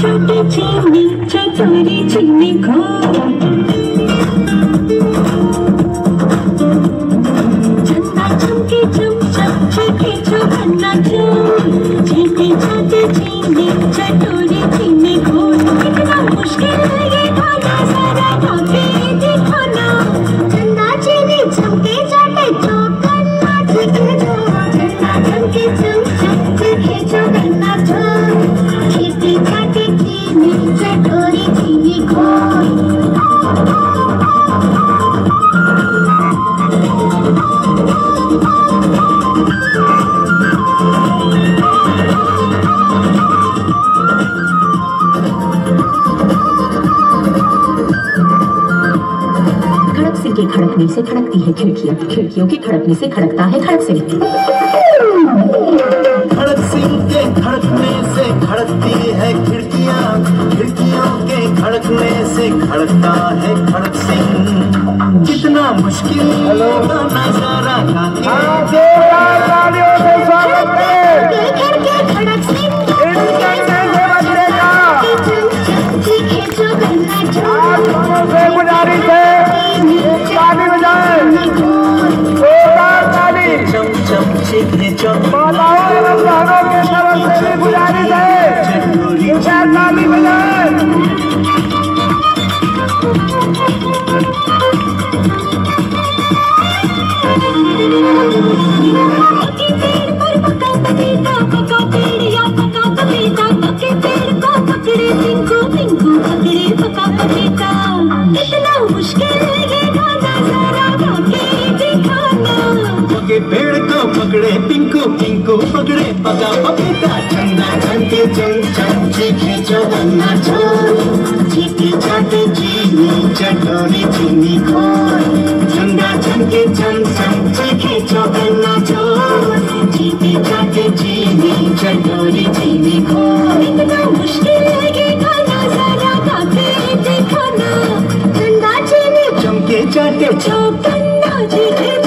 छोटे चीनी चटोरी चीनी को चंदा चमके चम चम चीखे चौकन्ना चम चीखे छोटे चीनी चटोरी चीनी को कितना मुश्किल है ये खाना सारा खा के देखो ना चंदा चीनी चमके चाटे चौकन्ना चीखे चंदा चमके चम चम चीखे चौकन्ना चम चीखे चाटे चीनी चटोरी चीनी को के खड़कने से खड़कती है खिड़कियां, खिड़कियों के खड़कने से खड़कता है खड़क सिंह। खड़क सिंह के खड़कने से खड़कती है खिड़कियां, खिड़कियों के खड़कने से खड़कता है खड़क सिंह। कितना मुश्किल नजारा पेड़ को पकड़े पिंकू पिंकू पकड़े पका पपीता चंदा चमके चम चम चीखे चौकन्ना चम चीखे चाटे चीनी चटोरी चीनी को चंदा चमके चम चम चीखे चौकन्ना चम चीखे चाटे चीनी चटोरी चीनी को इतना मुश्किल है ये खाना सारा खा के देखो ना चंदा चीनी चमके चाटे चौकन्ना चीखे